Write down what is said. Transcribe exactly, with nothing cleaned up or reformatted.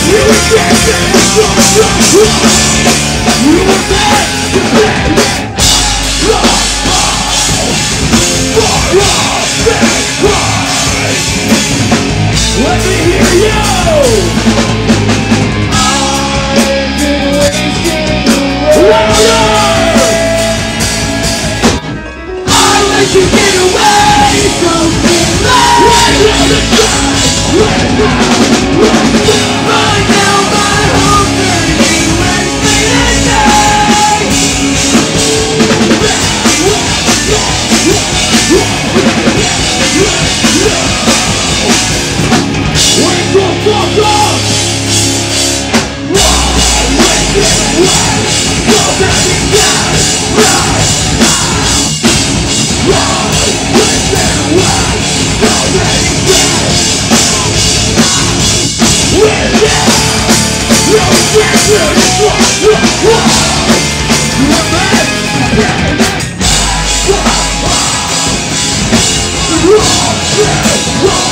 Let me hear you! I've been wasting louder! I let you get away from me. Right on the track, right now, right now. Right now my hope for you is fading day. Wake the fuck up! Run, wake it, run! Go back and down! Run! Run, wake it, run! Go back and down! We're down! No future is lost! Run! You're mad! Run! Run! Run!